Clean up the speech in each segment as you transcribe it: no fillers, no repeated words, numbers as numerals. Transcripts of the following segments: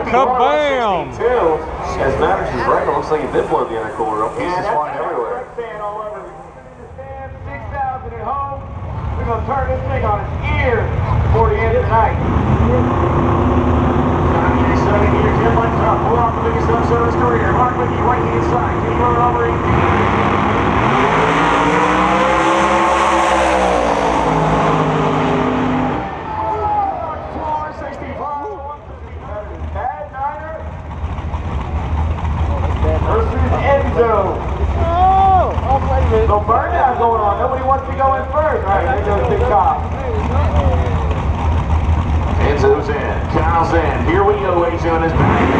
Kabam! As matters is right, it looks like it did blow the intercooler up. Pieces flying everywhere. 6,000 at home. We're going to turn this thing on its ear before the end of the night. Exciting here, Jim Lentz up. Pull off the biggest upset of his career. Mark Lickey, right hand side. Can he run it over 18? No burn down going on. Nobody wants to go in first. All right, there goes Big Top. Enzo's in. Kyle's in. Here we go, ladies and gentlemen.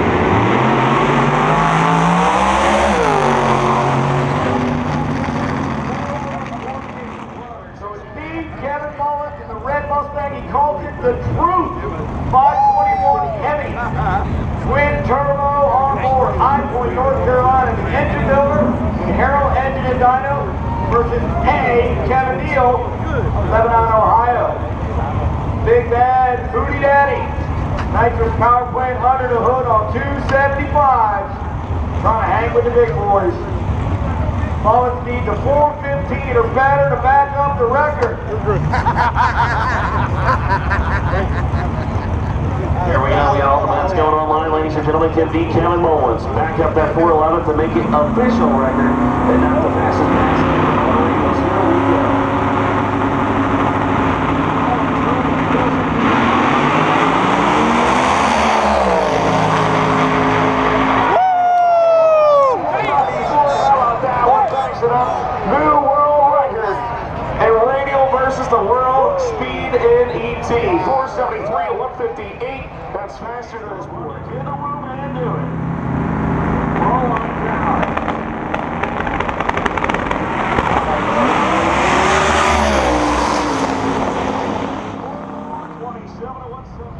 So it's me, Kevin Mullins, and the red Mustang. He calls it the Truth 521 Heavy. Twin turbo on board, High Point, North Carolina. The engine builder, Harrell Engine and Dyno versus Kevin Neal, Lebanon, Ohio. Big Bad Booty Daddy, nitrous power plant under the hood on 275s, trying to hang with the big boys. Mullins needs a 415 or better to back up the record. Here we go, we got all the mats going online, ladies and gentlemen. Kevin Mullins back up that 411 to make it official record and not the fastest pass. Here we go. New world record. And radial versus the world speed in ET. 473 to 158. That's faster than his board. Get in the room and do it. Roll on down. 427 to 170.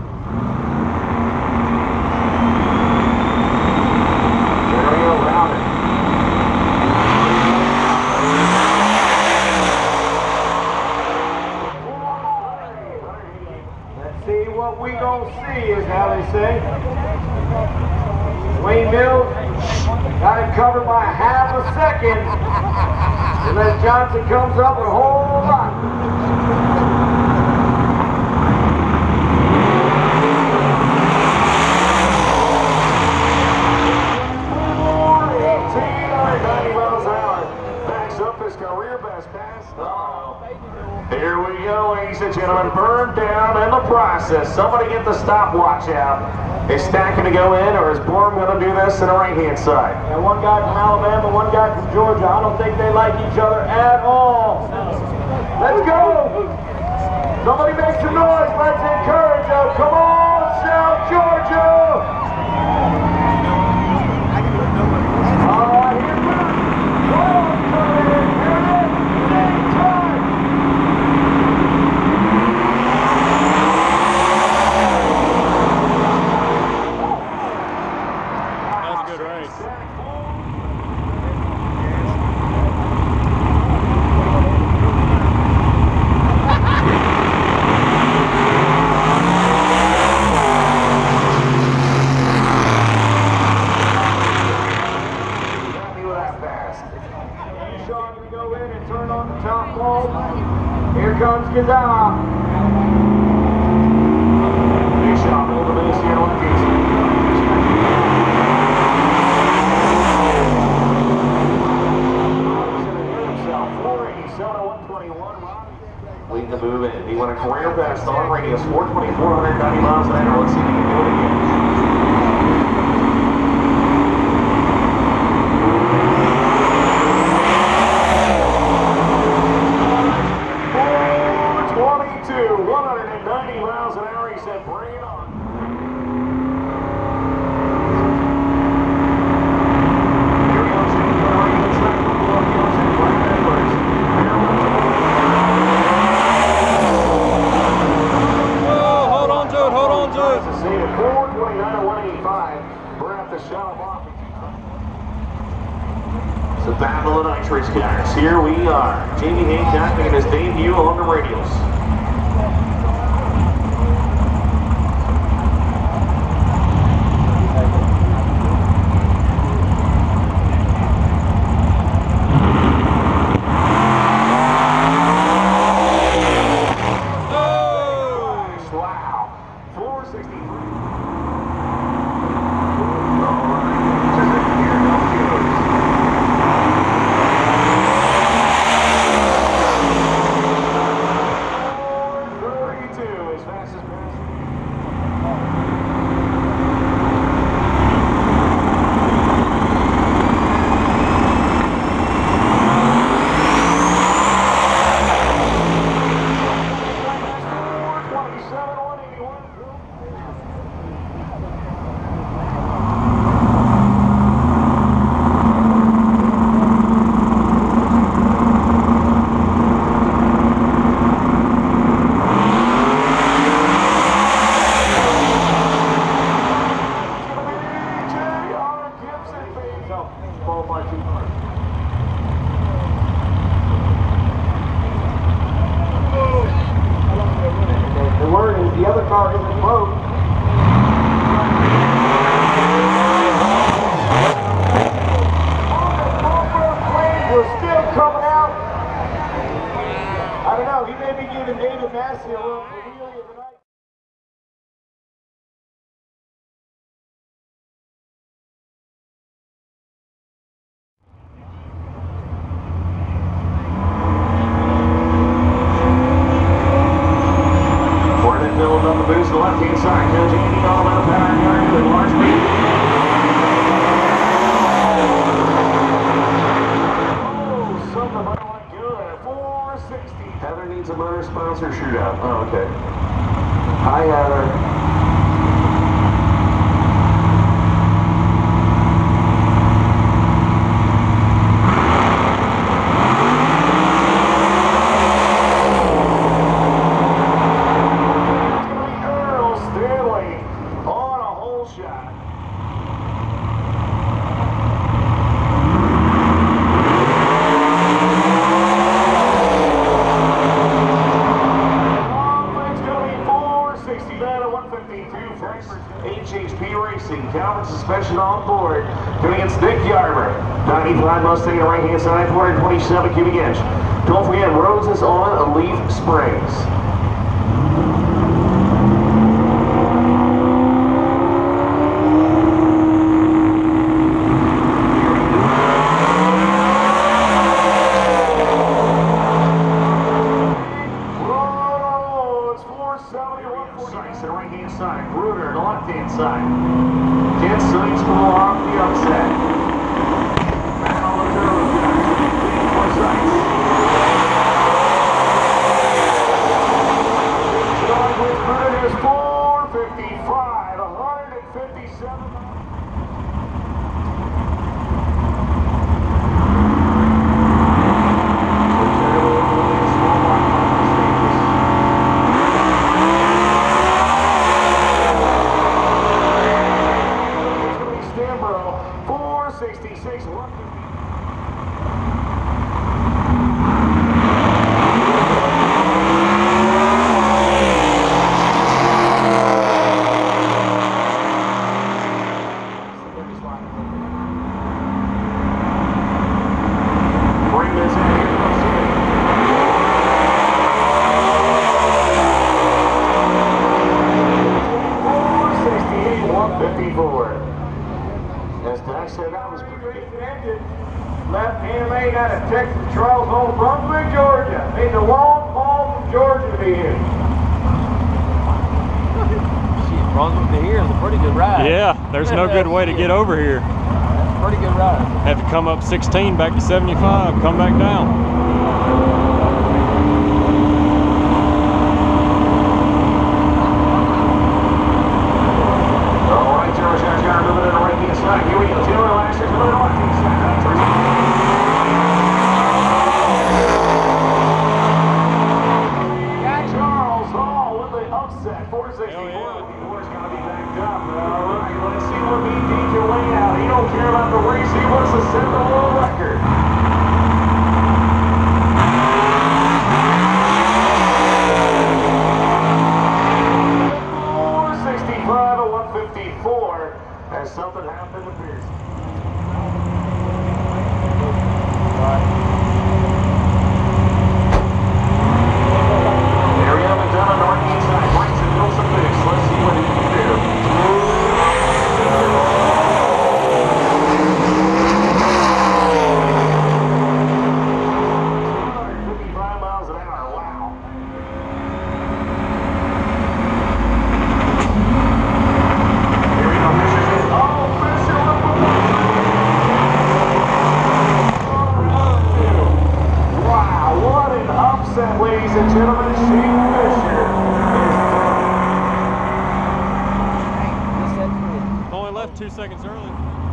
What we gonna see is how they say. Wayne Mills got it covered by half a second. Unless Johnson comes up with a whole lot. Here we go, ladies and gentlemen. Burned down in the process. Somebody get the stopwatch out. Is Stack going to go in, or is Blum going to do this in the right-hand side? And one guy from Alabama, one guy from Georgia. I don't think they like each other at all. Let's go. Somebody make some noise. Let's encourage them. Come on, South Georgia. All right, here we go. Here comes Gazala. Big shot over the base here, lefties. Leading the move in. He went a career best on radius, 490 miles an hour. Let's see if he can do it again. It's the battle of nitrous guys. Here we are. Jamie Hancock making his debut on the radials. Wow. 463. The word is the other car isn't broke. We're still coming out. I don't know, he may be giving David Massey a little wheelie of the night. Building up the boost to the left-hand side. Coach Andy all about power yard with large speed. Oh, something might like good. 460. Heather needs a motor sponsor shootout. Oh, okay. Hi, Heather. HHP Racing, Calvin suspension on board. Going against Nick Yarber. 95 Mustang on the right-hand side, 427 cubic inch. Don't forget, Rhodes is on Leaf Springs. The right-hand side, Bruder, the left-hand side. Ken Sweets pull off the upset. Back on the turbo track. 4 sights. Starting with Bruder is 455, 157. As Doug said, that was pretty good. Left handmade out of Texas, Charles Hall, Brunswick, Georgia. Made the long haul from Georgia to be here. Shit, Brunswick to here is a pretty good ride. Yeah, there's no good way to get over here. That's a pretty good ride. Have to come up 16 back to 75, come back down. Here we go, Taylor Lasher to the left-hand side. Charles Hall with the upset, 461. Moore's got to be backed up. All right, let's see what BD can lay out. He don't care about the race, he wants to set the world record. As something happened with Pierce. Area McDonough, northeast side, Bryson, 2 seconds early.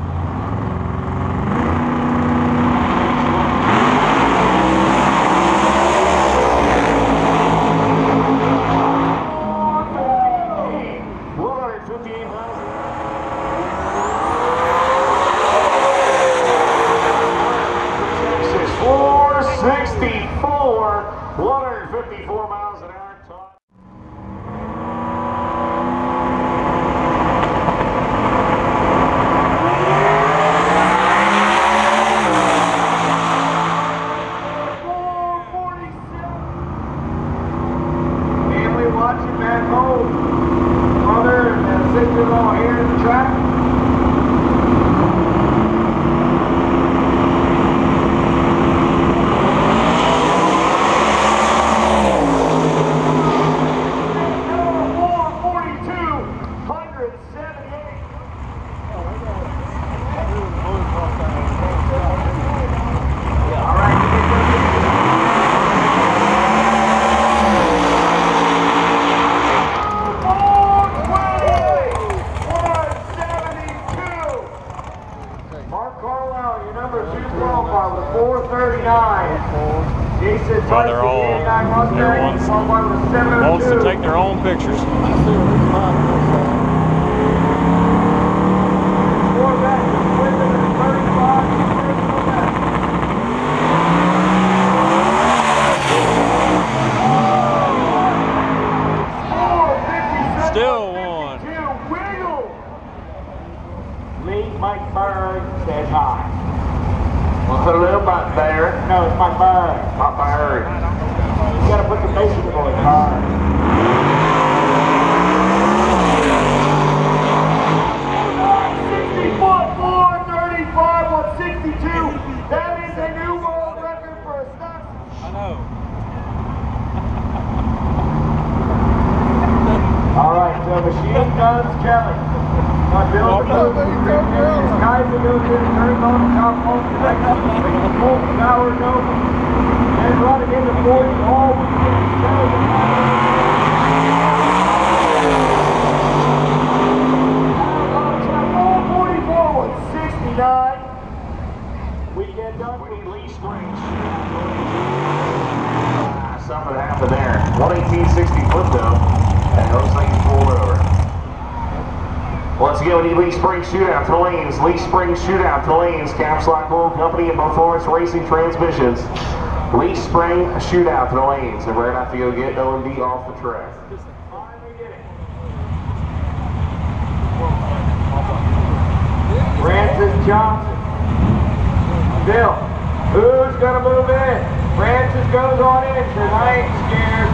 Texas 464, 154 miles an hour. Watching back home. Mother and sister-in-law here in the track. Number 442, 178. All right, number 2 qualifier with 439. Jason Well, they're all, everyone's wants to take their own pictures. Still one. Lee Mike Bird says hi. Well, hello, Mike Bird. No, it's Mike Bird. Mike Bird. You gotta put the bass in the voice. Bird. 60 foot, 435, 162. That is a new world record for a stock. I know. All right, so Machine Guns Kelly. My build goes in, Kaiser goes in, turns on the top pump, makes the full power go, and running into 40 all weekend. 444 with 69. Weekend done. We need Lee Springs. Something happened there. 118.60 foot though. And looks like he pulled over. Once again, we need Lee Springs shootout to the lanes. Lee Springs shootout to the lanes. Caps Lock Oil Company and Performance Racing Transmissions. Lee Spring shootout to the lanes. And we're going to have to go get O&D off the track. Francis Johnson. Bill, who's going to move in? Francis goes on in, says, I ain't scared.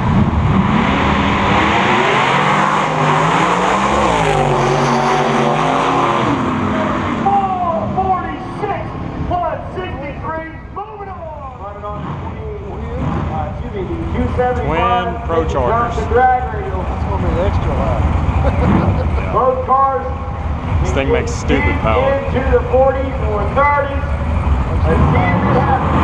Twin Pro Chargers. That's going to be the extra loud. Both cars. This thing makes stupid power. Into the 40s or 30s. Let's see if it happens.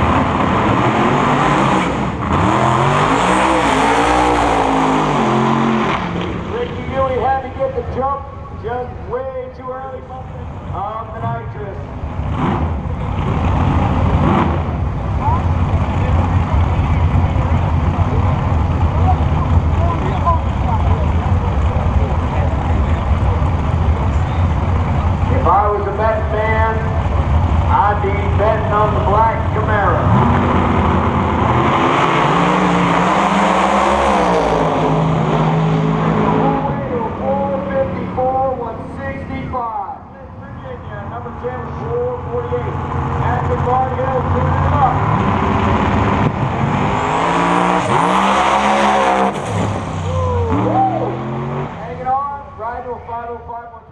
Ricky really had to get the jump just way too early on the nitrous. If I was a betting man, I'd be betting on the black Camaro. 454, 165. Virginia, number 10, 448. Aston Barnhill, tuning it up. Hanging on, right to a 505.